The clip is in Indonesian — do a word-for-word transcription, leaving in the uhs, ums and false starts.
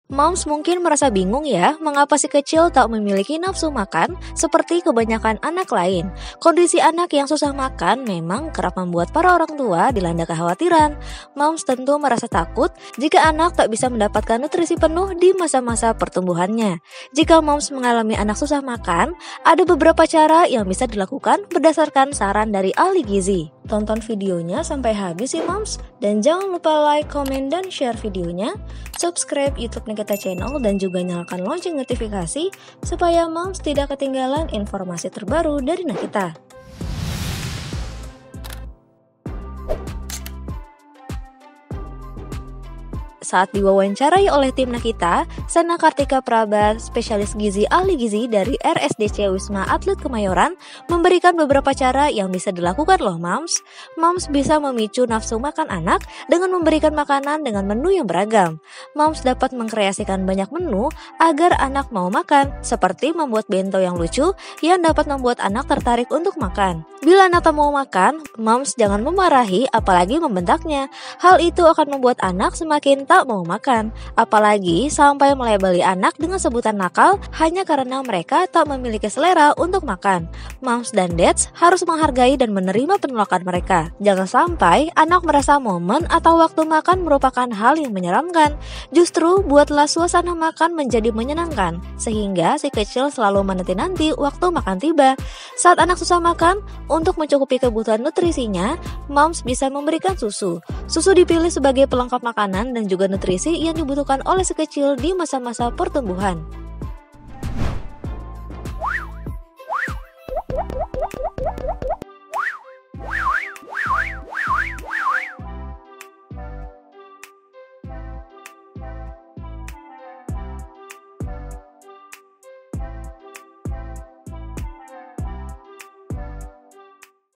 Moms mungkin merasa bingung ya, mengapa si kecil tak memiliki nafsu makan seperti kebanyakan anak lain. Kondisi anak yang susah makan memang kerap membuat para orang tua dilanda kekhawatiran. Moms tentu merasa takut jika anak tak bisa mendapatkan nutrisi penuh di masa-masa pertumbuhannya. Jika moms mengalami anak susah makan, ada beberapa cara yang bisa dilakukan berdasarkan saran dari ahli gizi. Tonton videonya sampai habis ya moms, dan jangan lupa like, komen, dan share videonya. Subscribe YouTube Nikita Channel dan juga nyalakan lonceng notifikasi supaya moms tidak ketinggalan informasi terbaru dari Nikita. Saat diwawancarai oleh tim Nikita, Sana Kartika Praba, spesialis gizi ahli gizi dari R S D C Wisma Atlet Kemayoran, memberikan beberapa cara yang bisa dilakukan loh moms. Moms bisa memicu nafsu makan anak dengan memberikan makanan dengan menu yang beragam. Moms dapat mengkreasikan banyak menu agar anak mau makan, seperti membuat bento yang lucu yang dapat membuat anak tertarik untuk makan. Bila anak tak mau makan, moms jangan memarahi apalagi membentaknya. Hal itu akan membuat anak semakin tak mau makan, apalagi sampai melabeli anak dengan sebutan nakal hanya karena mereka tak memiliki selera untuk makan. Moms dan dads harus menghargai dan menerima penolakan mereka. Jangan sampai anak merasa momen atau waktu makan merupakan hal yang menyeramkan. Justru buatlah suasana makan menjadi menyenangkan, sehingga si kecil selalu menanti-nanti waktu makan tiba. Saat anak susah makan, untuk mencukupi kebutuhan nutrisinya, moms bisa memberikan susu. Susu dipilih sebagai pelengkap makanan dan juga nutrisi yang dibutuhkan oleh si kecil di masa-masa pertumbuhan.